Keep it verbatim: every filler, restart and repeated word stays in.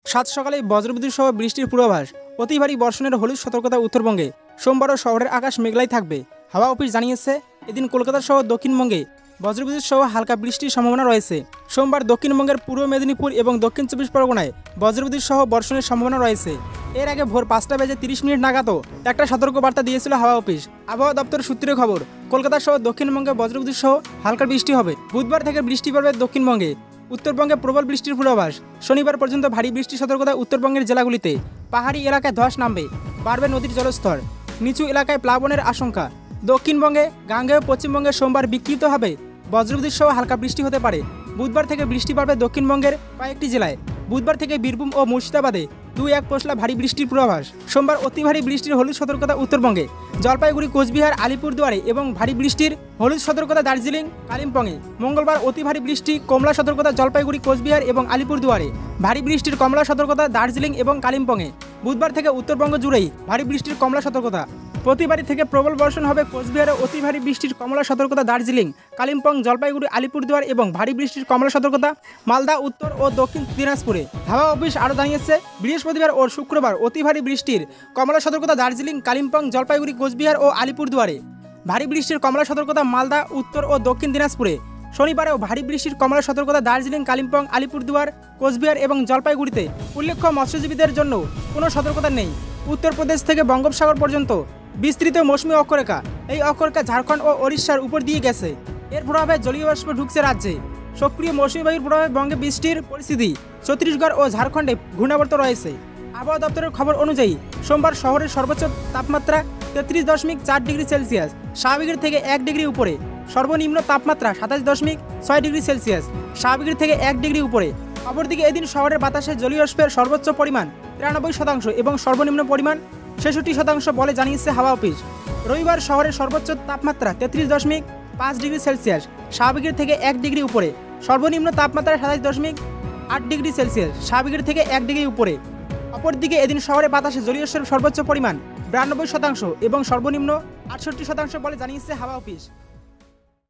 সাত সকালে বজ্রবিদ্যুৎ সহ বৃষ্টির পূর্বাভাস। অতি ভারী বর্ষণের হলুদ সতর্কতা উত্তরবঙ্গে। সোমবারও শহরের আকাশ মেঘলাই থাকবে। হাওয়া অফিস জানিয়েছে, এদিন কলকাতা সহ দক্ষিণবঙ্গে বজ্রবিদ্যুৎ সহ হালকা বৃষ্টির সম্ভাবনা রয়েছে। সোমবার দক্ষিণবঙ্গের পূর্ব মেদিনীপুর এবং দক্ষিণ চব্বিশ পরগনায় বজ্রবিদ্যুৎ সহ বর্ষণের সম্ভাবনা রয়েছে। এর আগে ভোর পাঁচটা বেজে তিরিশ মিনিট নাগাদও একটা সতর্ক বার্তা দিয়েছিল হাওয়া অফিস। আবহাওয়া দপ্তর সূত্রে খবর, কলকাতা সহ দক্ষিণবঙ্গে বজ্রবিদ্যুৎ সহ হালকা বৃষ্টি হবে। বুধবার থেকে বৃষ্টি পড়বে দক্ষিণবঙ্গে। উত্তরবঙ্গে প্রবল বৃষ্টির পূর্বাভাস। শনিবার পর্যন্ত ভারী বৃষ্টির সতর্কতা উত্তরবঙ্গের জেলাগুলিতে। পাহাড়ি এলাকায় ধস নামবে, বাড়বে নদীর জলস্তর, নিচু এলাকায় প্লাবনের আশঙ্কা। দক্ষিণবঙ্গে, গাঙ্গেয় পশ্চিমবঙ্গে সোমবার বিক্ষিপ্ত হবে বজ্রবিদ্যুৎ সহ হালকা বৃষ্টি হতে পারে। বুধবার থেকে বৃষ্টি বাড়বে দক্ষিণবঙ্গের কয়েকটি জেলায়। বুধবার থেকে বীরভূম ও মুর্শিদাবাদে দুই এক পশলা ভারী বৃষ্টির পূর্বাভাস। সোমবার অতি ভারী বৃষ্টির হলুদ সতর্কতা উত্তরবঙ্গে, জলপাইগুড়ি, কোচবিহার, আলিপুরদুয়ারে এবং ভারী বৃষ্টির হলুদ সতর্কতা দার্জিলিং, কালিম্পংয়ে। মঙ্গলবার অতি ভারী বৃষ্টি কমলা সতর্কতা জলপাইগুড়ি, কোচবিহার এবং আলিপুরদুয়ারে। ভারী বৃষ্টির কমলা সতর্কতা দার্জিলিং এবং কালিম্পংয়ে। বুধবার থেকে উত্তরবঙ্গ জুড়েই ভারী বৃষ্টির কমলা সতর্কতা। প্রতিবারই থেকে প্রবল বর্ষণ হবে কোচবিহারে। অতি ভারী বৃষ্টির কমলা সতর্কতা দার্জিলিং, কালিম্পং, জলপাইগুড়ি, আলিপুরদুয়ার এবং ভারী বৃষ্টির কমলা সতর্কতা মালদা, উত্তর ও দক্ষিণ দিনাজপুরে। হাওয়া অফিস আরও জানিয়েছে, বৃহস্পতিবার ও শুক্রবার অতি ভারী বৃষ্টির কমলা সতর্কতা দার্জিলিং, কালিম্পং, জলপাইগুড়ি, কোচবিহার ও আলিপুরদুয়ারে। ভারী বৃষ্টির কমলা সতর্কতা মালদা, উত্তর ও দক্ষিণ দিনাজপুরে। শনিবারেও ভারী বৃষ্টির কমলা সতর্কতা দার্জিলিং, কালিম্পং, আলিপুরদুয়ার, কোচবিহার এবং জলপাইগুড়িতে। উল্লেখ্য, মৎস্যজীবীদের জন্য কোনো সতর্কতা নেই। উত্তরপ্রদেশ থেকে বঙ্গোপসাগর পর্যন্ত বিস্তৃত মৌসুমী অক্ষরেখা। এই অক্ষরেখা ঝাড়খণ্ড ও ওড়িশার উপর দিয়ে গেছে। এর প্রভাবে জলীয় বাষ্প ঢুকছে রাজ্যে। সক্রিয় মৌসুমী বায়ুর প্রভাবে বঙ্গে বৃষ্টির পরিস্থিতি। ছত্তিশগড় ও ঝাড়খণ্ডে ঘূর্ণাবর্ত রয়েছে। আবহাওয়া দপ্তরের খবর অনুযায়ী সোমবার শহরের সর্বোচ্চ তাপমাত্রা তেত্রিশ দশমিক চার ডিগ্রি সেলসিয়াস, স্বাভাবিকের থেকে এক ডিগ্রি উপরে। সর্বনিম্ন তাপমাত্রা সাতাশ দশমিক ছয় ডিগ্রি সেলসিয়াস, স্বাভাবিকের থেকে এক ডিগ্রি উপরে। অপরদিকে এদিন শহরের বাতাসে জলীয় বাষ্পের সর্বোচ্চ পরিমাণ তিরানব্বই শতাংশ এবং সর্বনিম্ন পরিমাণ ছেষট্টি শতাংশ বলে জানিয়েছে হাওয়া অফিস। রবিবার শহরের সর্বোচ্চ তাপমাত্রা তেত্রিশ দশমিক পাঁচ ডিগ্রি সেলসিয়াস, স্বাভাবিকের থেকে এক ডিগ্রি উপরে। সর্বনিম্ন তাপমাত্রা সাতাশ দশমিক আট ডিগ্রি সেলসিয়াস, স্বাভাবিকের থেকে এক ডিগ্রি উপরে। অপরদিকে এদিন শহরে বাতাসে জলীয় বাষ্পের সর্বোচ্চ পরিমাণ বিরানব্বই শতাংশ এবং সর্বনিম্ন আটষট্টি শতাংশ বলে জানিয়েছে হাওয়া অফিস।